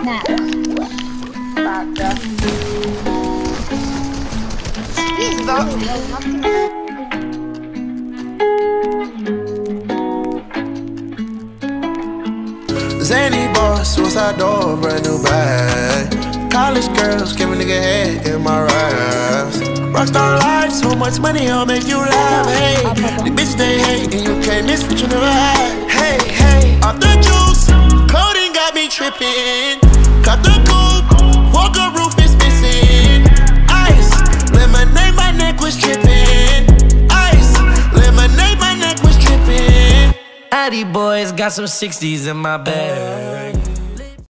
Nah. Basta. Zany boss, suicide door, brand new bag. College girls, give a nigga head in my raps. Rockstar life, so much money, I'll make you laugh. Hey, the bitch they hate, and you can't miss what you never had. Hey, hey, off the juice, clothing got me tripping. Cut the coupe, Walker roof is missing. Ice, lemonade, my neck was tripping. Ice, lemonade, my neck was tripping. Addy boys got some 60s in my bag.